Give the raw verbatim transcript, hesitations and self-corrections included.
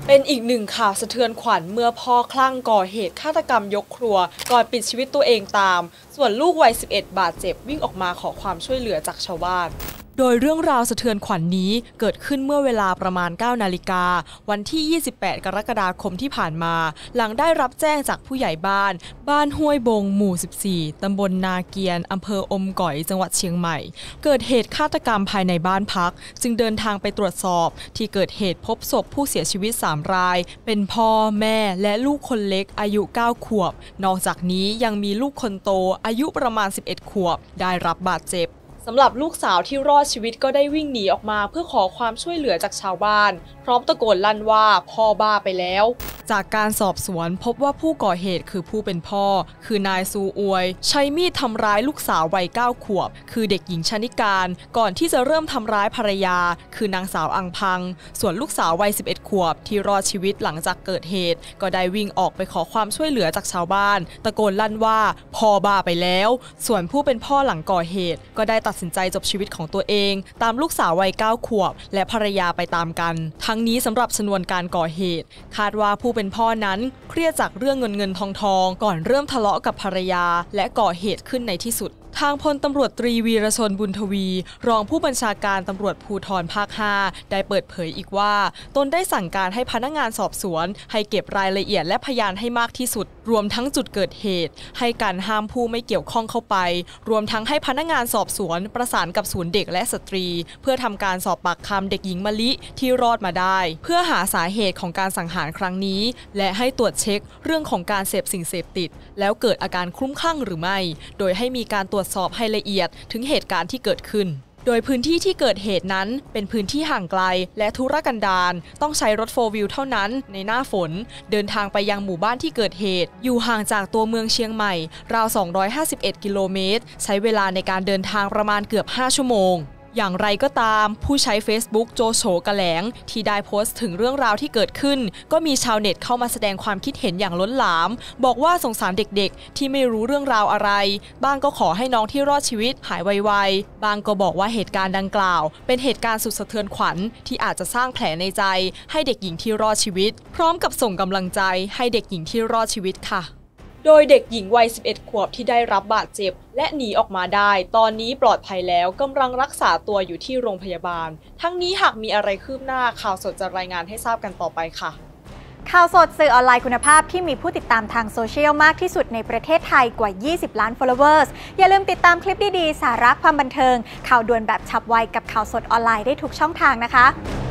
เป็นอีกหนึ่งข่าวสะเทือนขวัญเมื่อพ่อคลั่งก่อเหตุฆาตกรรมยกครัวก่อนปิดชีวิตตัวเองตามส่วนลูกวัยสิบเอ็ดบาดเจ็บวิ่งออกมาขอความช่วยเหลือจากชาวบ้านโดยเรื่องราวสะเทือนขวัญ น, นี้เกิดขึ้นเมื่อเวลาประมาณ เก้านาฬิกาวันที่ ยี่สิบแปด กรกฎาคมที่ผ่านมาหลังได้รับแจ้งจากผู้ใหญ่บ้านบ้านห้วยบงหมู่ สิบสี่ ตำบลนาเกียนอำเภออมก๋อยจังหวัดเชียงใหม่เกิดเหตุฆาตกรรมภายในบ้านพักจึงเดินทางไปตรวจสอบที่เกิดเหตุพบศพผู้เสียชีวิตสามรายเป็นพ่อแม่และลูกคนเล็กอายุเก้าขวบนอกจากนี้ยังมีลูกคนโตอายุประมาณสิบเอ็ดขวบได้รับบาดเจ็บสำหรับลูกสาวที่รอดชีวิตก็ได้วิ่งหนีออกมาเพื่อขอความช่วยเหลือจากชาวบ้านพร้อมตะโกนลั่นว่าพ่อบ้าไปแล้วจากการสอบสวนพบว่าผู้ก่อเหตุคือผู้เป็นพ่อคือนายซูอวยใช้มีดทำร้ายลูกสาววัยเก้าขวบคือเด็กหญิงชนิการก่อนที่จะเริ่มทำร้ายภรรยาคือนางสาวอังพังส่วนลูกสาววัยสิบเอ็ดขวบที่รอดชีวิตหลังจากเกิดเหตุก็ได้วิ่งออกไปขอความช่วยเหลือจากชาวบ้านตะโกนลั่นว่าพ่อบ้าไปแล้วส่วนผู้เป็นพ่อหลังก่อเหตุก็ได้ตัดสินใจจบชีวิตของตัวเองตามลูกสาววัยเก้าขวบและภรรยาไปตามกันทั้งนี้สำหรับชนวนการก่อเหตุคาดว่าผู้เป็นพ่อนั้นเครียดจากเรื่องเงินเงินทองทองก่อนเริ่มทะเลาะกับภรรยาและก่อเหตุขึ้นในที่สุดทางพลตำรวจตรีวีรชนบุญทวีรองผู้บัญชาการตำรวจภูธรภาคห้าได้เปิดเผยอีกว่าตนได้สั่งการให้พนักงานสอบสวนให้เก็บรายละเอียดและพยานให้มากที่สุดรวมทั้งจุดเกิดเหตุให้การห้ามผู้ไม่เกี่ยวข้องเข้าไปรวมทั้งให้พนักงานสอบสวนประสานกับศูนย์เด็กและสตรีเพื่อทำการสอบปากคำเด็กหญิงมะลิที่รอดมาได้เพื่อหาสาเหตุของการสังหารครั้งนี้และให้ตรวจเช็คเรื่องของการเสพสิ่งเสพติดแล้วเกิดอาการคลุ้มคลั่งหรือไม่โดยให้มีการตรวจสอบให้ละเอียดถึงเหตุการณ์ที่เกิดขึ้นโดยพื้นที่ที่เกิดเหตุนั้นเป็นพื้นที่ห่างไกลและทุรกันดารต้องใช้รถโฟร์วิวเท่านั้นในหน้าฝนเดินทางไปยังหมู่บ้านที่เกิดเหตุอยู่ห่างจากตัวเมืองเชียงใหม่ราวสองร้อยห้าสิบเอ็ดกิโลเมตรใช้เวลาในการเดินทางประมาณเกือบห้าชั่วโมงอย่างไรก็ตามผู้ใช้ Facebook โจโฉกะแหลงที่ได้โพสต์ถึงเรื่องราวที่เกิดขึ้นก็มีชาวเน็ตเข้ามาแสดงความคิดเห็นอย่างล้นหลามบอกว่าสงสารเด็กๆที่ไม่รู้เรื่องราวอะไรบ้างก็ขอให้น้องที่รอดชีวิตหายไวๆบางก็บอกว่าเหตุการณ์ดังกล่าวเป็นเหตุการณ์สุดสะเทือนขวัญที่อาจจะสร้างแผลในใจให้เด็กหญิงที่รอดชีวิตพร้อมกับส่งกำลังใจให้เด็กหญิงที่รอดชีวิตค่ะโดยเด็กหญิงวัยสิบเอ็ดขวบที่ได้รับบาดเจ็บและหนีออกมาได้ตอนนี้ปลอดภัยแล้วกำลังรักษาตัวอยู่ที่โรงพยาบาลทั้งนี้หากมีอะไรคืบหน้าข่าวสดจะรายงานให้ทราบกันต่อไปค่ะข่าวสดสื่อออนไลน์คุณภาพที่มีผู้ติดตามทางโซเชียลมากที่สุดในประเทศไทยกว่ายี่สิบล้าน followers อย่าลืมติดตามคลิปดีๆสาระความบันเทิงข่าวด่วนแบบฉับไวกับข่าวสดออนไลน์ได้ทุกช่องทางนะคะ